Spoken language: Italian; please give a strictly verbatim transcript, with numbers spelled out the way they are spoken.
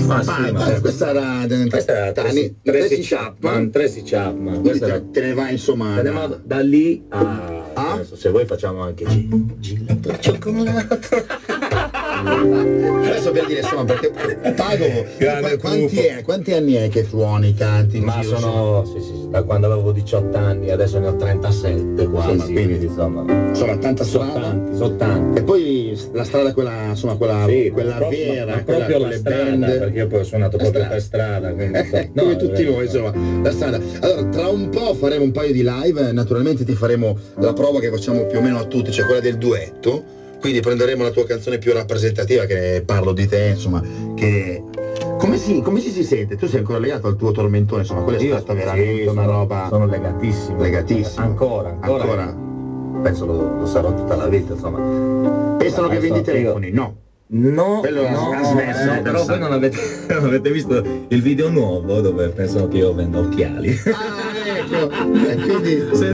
Ma sì, ma ma questa era questa era Tracy Tracy Chapman. Tracy Chapman. Quindi Questa te, era, te ne vai insomma te ne da, vado da lì a Ah? adesso, se vuoi facciamo anche G gelato al cioccolato. adesso per dire insomma perché Pago Grande qu- quanti, pufo. è, quanti anni è che suoni, canti in Ma giro, sono sì, sì, sì, da quando avevo diciotto anni, adesso ne ho trentasette quasi, Insomma, quindi, quindi insomma insomma tanta sono strada tanti, sono tanti. e poi la strada quella insomma quella, Sì, quella ma proprio, vera, ma quella proprio con la le strada, band, perché io poi ho suonato la proprio strada. per strada, quindi Eh, no, come tutti eh, noi insomma la strada. Allora tra un po' faremo un paio di live, naturalmente ti faremo la prova che facciamo più o meno a tutti, cioè quella del duetto, quindi prenderemo la tua canzone più rappresentativa, che parlo di te insomma, che come si, come si si sente? Tu sei ancora legato al tuo tormentone, insomma quella è io stata veramente sì, una sono, roba sono legatissimo, legatissimo. ancora, ancora, ancora. penso lo, lo sarò tutta la vita, insomma. Pensano che Adesso vendi io- telefoni, no. No, Quello ha- no, ha smesso eh, di però voi pensare. non avete, non avete visto il video nuovo dove pensano che io vendo occhiali. Ah, ecco, e quindi